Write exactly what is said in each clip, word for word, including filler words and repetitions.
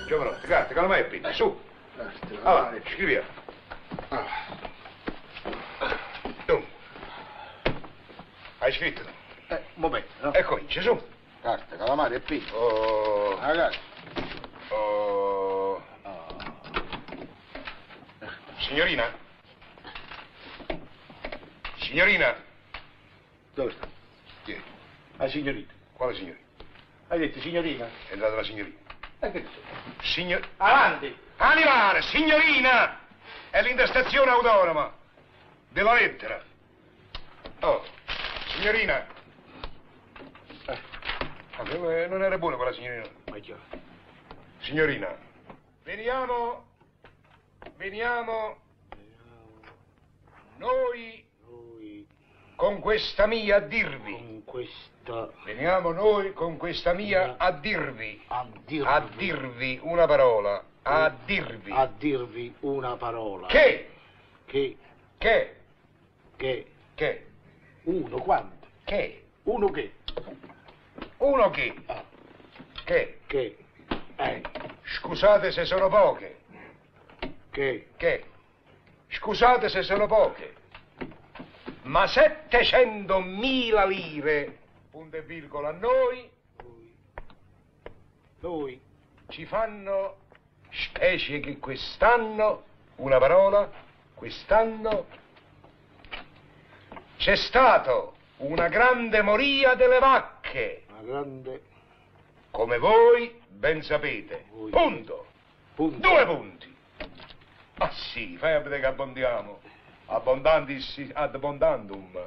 giovanotti, carta, calamai e pinna, su. Allora, scriviamo. Tu. Hai scritto? Eh, un momento, no? E comincia, su. Carta, calamari e pinna. Oh. Ragazzi. Oh. Signorina? Signorina? Dove sta? Chi è? La signorina. Quale signorina? Hai detto signorina? È entrata la signorina. E che dice? Signor... Avanti! Animale, signorina! È l'intestazione autonoma della lettera. Oh, signorina. Eh. Ah, non era buona quella signorina. Ma è chiaro. Signorina, veniamo, veniamo, noi, Noi con questa mia a dirvi. con questa... Veniamo noi con questa mia a dirvi. A dirvi... A dirvi una parola. A dirvi. A dirvi una parola. Che? Che... Che? Che... Che? Uno quanto? Che? Uno che? Uno che? Ah, Che? che... Eh, Scusate se sono poche. che... Che? Scusate se sono poche. Ma settecentomila lire, punto e virgola, a noi Noi... Noi... ci fanno, specie che quest'anno, una parola, quest'anno c'è stato una grande moria delle vacche, Una grande... come voi ben sapete. Voi. Punto. Punto. Due punti. Ah sì, fai a vedere che abbondiamo. Abbondandis ad abbondandum.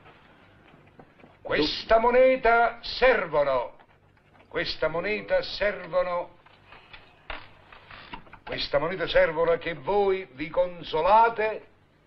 Questa moneta servono. Questa moneta servono. Questa moneta servono che voi vi consolate.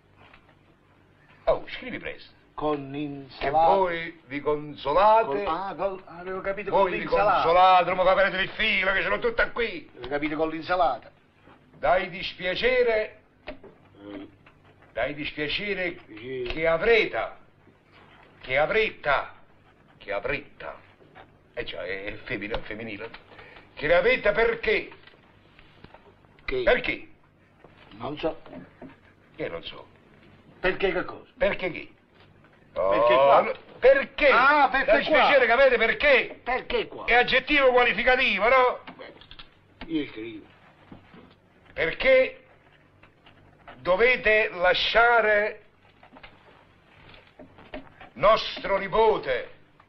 Oh, scrivi presto. Con Che insalata... voi vi consolate. Col- ah, col... avevo capito con Voi vi l'insalata. consolate, non mi fa perdere il filo, che sono tutta qui. Avevo capito con l'insalata. Dai dispiacere, Eh, dai dispiacere Sì. che avrete, che avrete, che avrete, eh già, è femminile, femminile, che ne avete perché? che... Perché? Non so. Io non so. Perché che cosa? Perché chi? Perché Oh, qua? no, Perché? Ah, perché Dai dispiacere qua? che avete perché? Perché qua? È aggettivo qualificativo, no? Io scrivo. Perché dovete lasciare nostro nipote,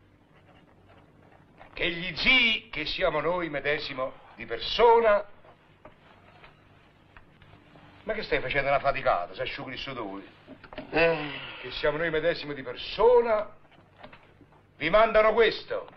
che gli zii, che siamo noi medesimo di persona. Ma che stai facendo una faticata? Si asciughi il sudore. Eh, Che siamo noi medesimo di persona, vi mandano questo.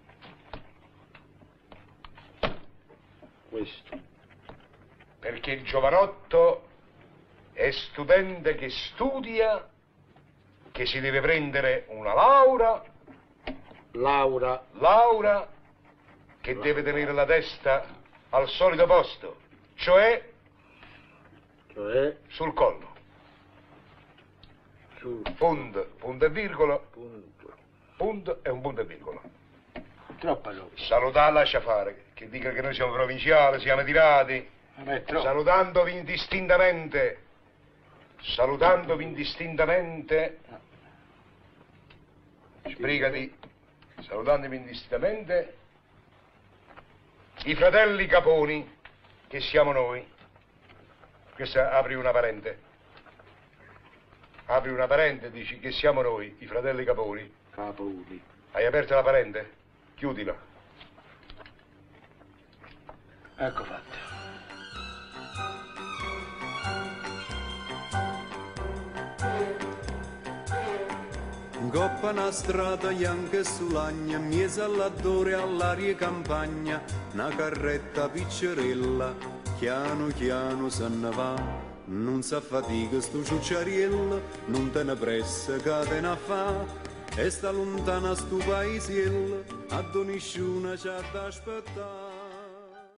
questo. Perché il giovanotto è studente che studia, che si deve prendere una laurea, Laura. laurea che deve tenere la testa al solito posto, cioè Cioè, sul collo. su... Punto, punto e virgola, Punto. punto e un punto e virgola. Troppa roba. Salutare lascia fare, che dica che noi siamo provinciali, siamo tirati, Vabbè, troppo. salutandovi indistintamente, salutandovi indistintamente, sbrigati, salutandovi indistintamente, i fratelli Caponi, che siamo noi. Questa apri una parente. Apri una parente e dici che siamo noi, i fratelli Caponi. Caponi. Hai aperto la parente? Chiudila. Ecco fatto. Coppa una strada bianca sull'agna, miesa all'addore all'aria campagna, una carretta piccerella, chiano chiano se ne va. Non s'affatica sto ciucciariello, non te ne pressa che te ne fa, e sta lontana sto paesiello, a donisciuna c'ha da aspettare.